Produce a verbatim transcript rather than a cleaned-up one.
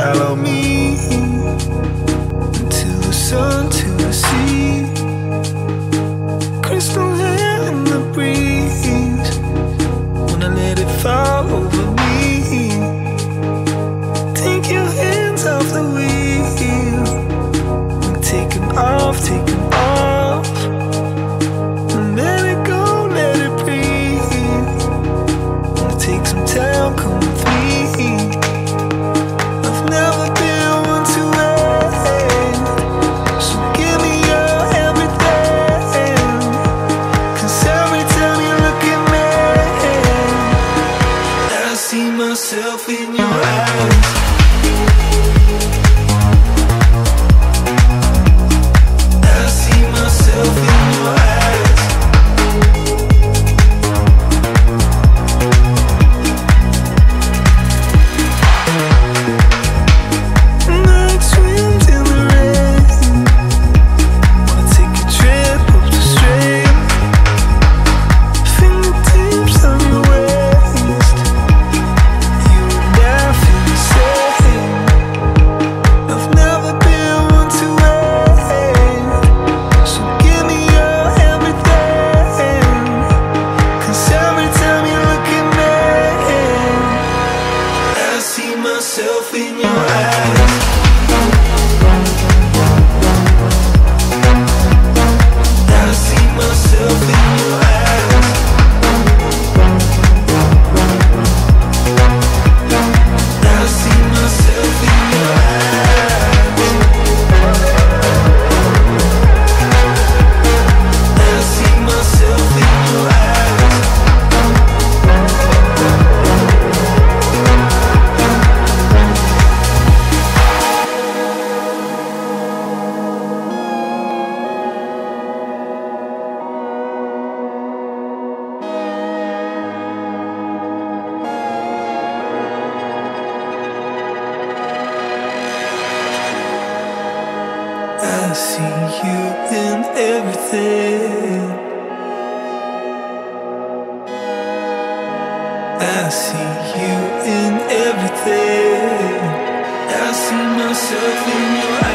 follow me to the sun, to the sea. Crystal hair in the breeze, when I let it fall over me. Take your hands off the wheel and take them off, take them off. And let it go, let it breathe. Wanna take some time, come with me. I've never been one to wait, so give me your everything. 'Cause every time you look at me, I see myself in your eyes. I see myself in your eyes. Night swims in the rain, wanna take a trip up the stream. Fingertips on your waist, you and I feel the same. I've never been one to wait, so give me your everything. 'Cause every time you look at me, I see myself in your eyes. I see myself in your eyes. I see myself in your eyes. I see myself in your eyes. I see you in everything. I see you in everything. I see myself in your eyes.